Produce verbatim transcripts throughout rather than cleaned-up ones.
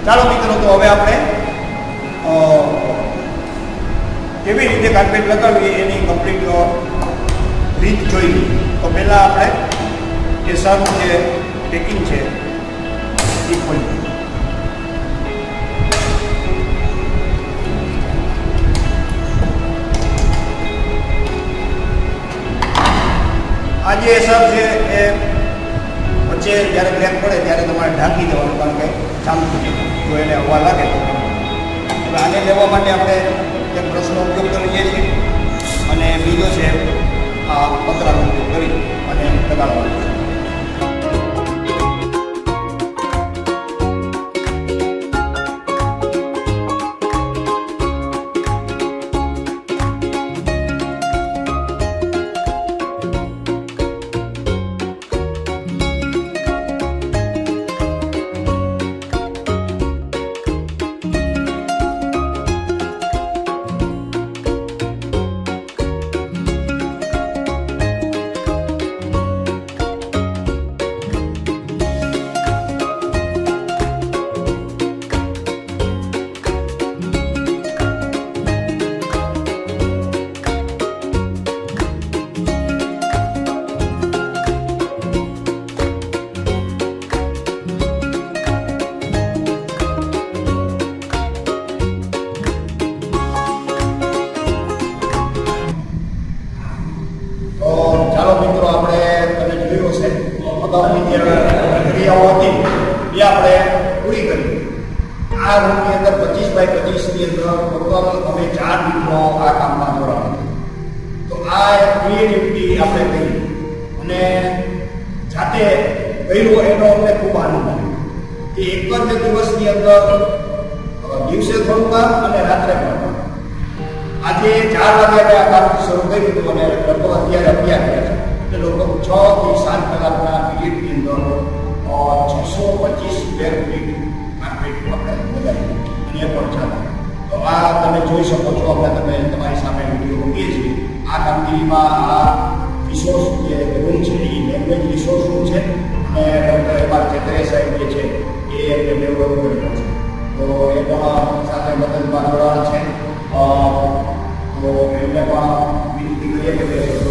ચાલો મિત્રો, તો હવે આપણે કેવી રીતે કાર્પેટ લગાવવી એની કમ્પ્લીટ રીત જોઈ લઈએ. તો પહેલાં આપણે એ સારું જે પેકિંગ છે એ ખોલી. આ જે સર છે એ વચ્ચે જ્યારે ક્રેક પડે ત્યારે તમારે ઢાંકી દેવાનું, કારણ કે ચાલુ થઈ જાય. જો એને હવા લાગે તો હવે આને લેવા માટે આપણે એક બ્રશનો ઉપયોગ કરીએ છીએ અને બીજો છે આ પતરાનો ઉપયોગ કરી અને લગાડવાનો છે. પ્રક્રિયાઓ હતી એ આપણે પૂરી કરી. આ રૂમની અંદર પચીસ બાય પચીસની અંદર ટોટલ અમે ચાર મિત્રો આ કામમાં જોડાયા. તો આ ક્રિએટિવિટી આપણે કરી અને જાતે કર્યું એનો અમને ખૂબ આનંદ આવ્યો. એ એક જ દિવસની અંદર દિવસે થોડું કામ અને રાત્રે પણ. આજે ચાર વાગ્યા આ કામ શરૂ કર્યું હતું અને લગભગ અત્યારે અગિયાર થયા છે. લગભગ છ થી સાત કલાકના પીરિયડની અંદર છસો પચીસ સ્ક્વેર ફીટ કાર્પેટ આપણે બનાવી અને એ પણ ચાલે. તો આ તમે જોઈ શકો છો, આપણે તમે તમારી સામે વિડીયો મૂકીએ છીએ. આ કામગીરીમાં આ રિસોર્સ જે રૂમ છે એ લેંગ્વેજ રિસોર્સ રૂમ છે અને ડૉક્ટર એમ આર ચેત્રે સાહેબ જે છે એ એમને ડેવલપ કરેલો છે. તો એ પણ સાથે મદદમાં જોડાણ છે. તો એમને પણ વિનંતી કરીએ કે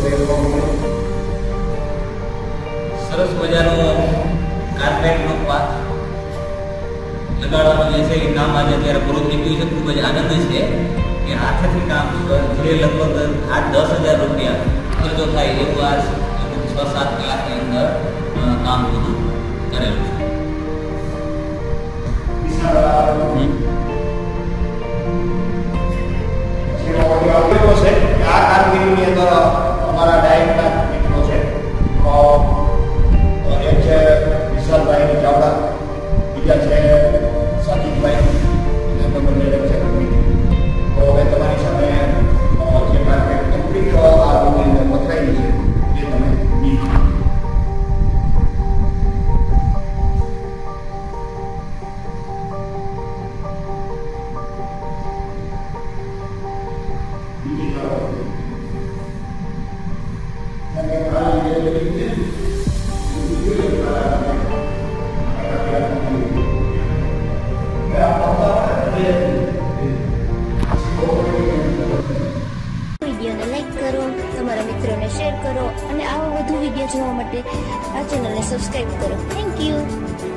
સરસ મજાનો કાર્પેટનો પાથ લગાડવાનું જે છે એ કામ આજે અત્યારે પૂરું થઈ ગયું છે. ખૂબ જ આનંદ છે કે હાથેથી કામ જે લગભગ આઠ દસ હજાર રૂપિયા ખર્ચો થાય એવું આ છ સાત કલાકની અંદર કામ પૂરું કરેલું છે. આ કામગીરીની અંદર અમારા ડાયરેક્ટર મિત્રો છે. એક છે વિશાલભાઈ ચાવડા, બીજા છે સાજીદભાઈ અને બંને છે. તો હવે તમારી સામે જે કાર્પેટ કમ્પ્લીટ આ રૂમની અંદર પથરાયેલી છે એ તમે બીજી વિડીયોને લાઈક કરો, તમારા મિત્રોને શેર કરો અને આવા વધુ વિડીયો જોવા માટે આ ચેનલને સબસ્ક્રાઈબ કરો. Thank you.